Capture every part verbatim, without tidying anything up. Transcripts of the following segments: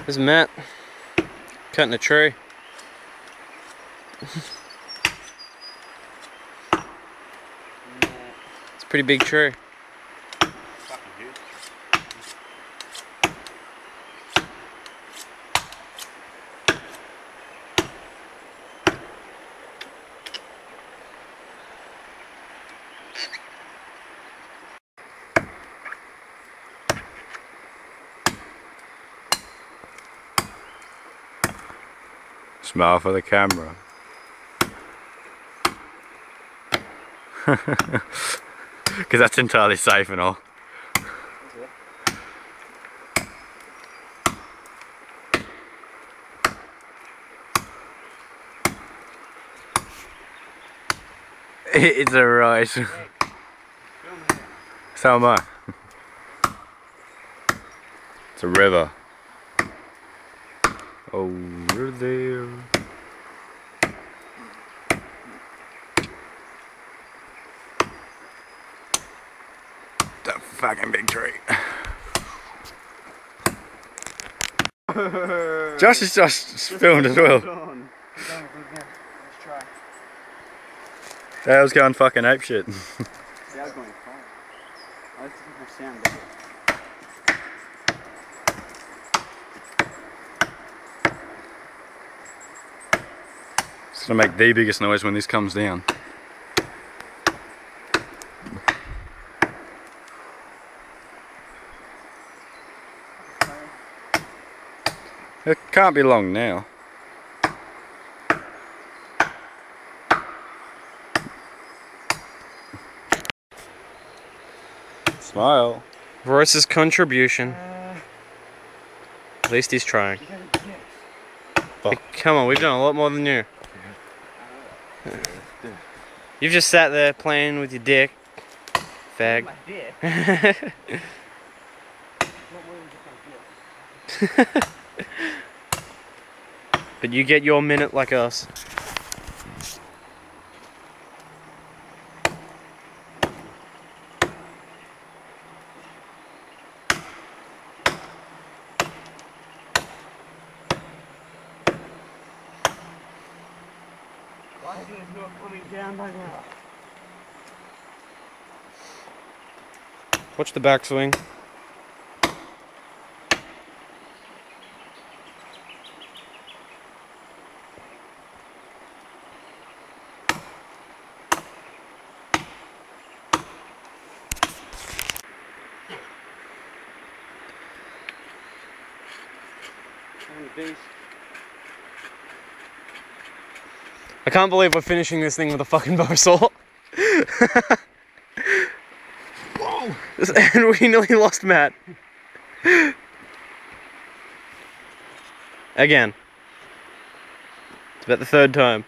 There's Matt cutting a tree. It's a pretty big tree. Smile for the camera. Because that's entirely safe and all. It's a Royce. So am I. It's a river. Over there. That fucking big tree. Josh is just filmed as well. That was going fucking ape shit. Yeah, I was going fine. I like to keep my sound better. It's gonna make the biggest noise when this comes down. It can't be long now. Smile. Royce's contribution. At least he's trying. Hey, come on, we've done a lot more than you. You've just sat there playing with your dick. Fag. My dick? But you get your minute like us. Why is it not coming down by now? Watch the backswing. I can't believe we're finishing this thing with a fucking bow saw. Whoa! And we nearly lost Matt. Again. It's about the third time.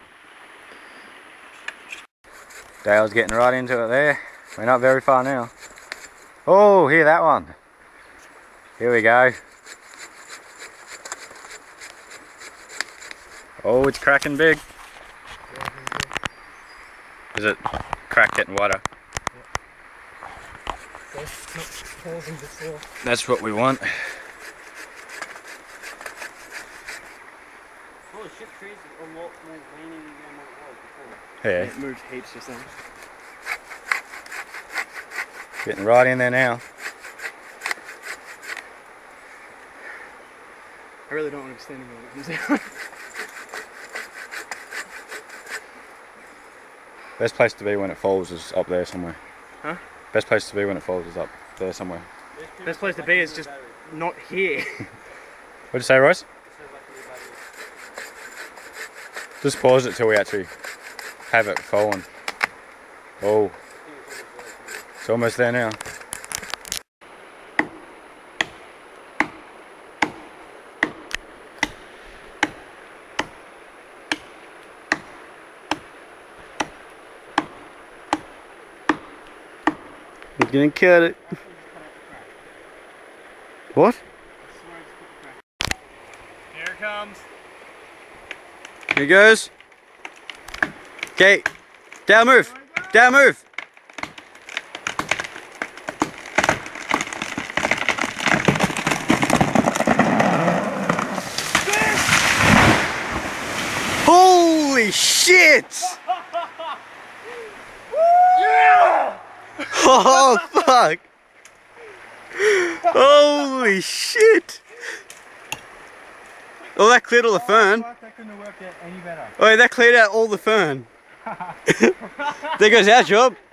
Dale's getting right into it there. We're not very far now. Oh, hear that one. Here we go. Oh, it's cracking big. Is it crack getting wider? That's what we want. Holy shit, trees are a lot more leaning than what it was before. Yeah. It moved heaps just then. Getting right in there now. I really don't want to be standing when it comes down. Best place to be when it falls is up there somewhere. Huh? Best place to be when it falls is up there somewhere. Best place to be is just not here. What'd you say, Royce? Just pause it till we actually have it falling. Oh. It's almost there now. I'm gonna cut it. What? Here it comes. Here it goes. Okay. Down move. Down move. shit! Oh fuck! Holy shit! Oh, that cleared all the fern. That couldn't have worked out any better. Oh, that cleared out all the fern. There goes our job.